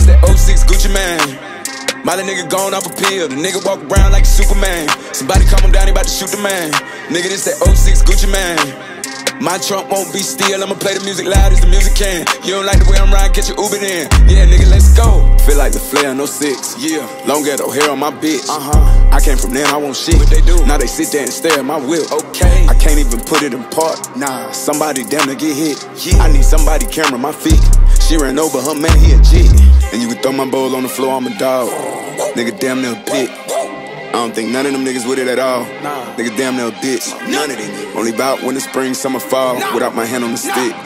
that '06 Gucci man. Molly nigga gone off a pill. The nigga walk around like a Superman. Somebody calm him down, he about to shoot the man. Nigga, this that '06 Gucci man. My trunk won't be still, I'ma play the music loud as the music can. You don't like the way I'm riding, get your Uber in. Yeah, nigga, let's go. Feel like the flare, no 6. Yeah, long ghetto hair on my bitch. I came from them, I want shit. What they do? Now they sit there and stare at my whip. Okay, I can't even put it in park. Nah, somebody damn to get hit. Yeah. I need somebody camera my feet. She ran over her man, he a G. And you can throw my bowl on the floor, I'm a dog. Nigga damn near a pit. I don't think none of them niggas with it at all. Nigga damn near a bitch. None of them. Only bout when the spring, summer, fall. Without my hand on the stick.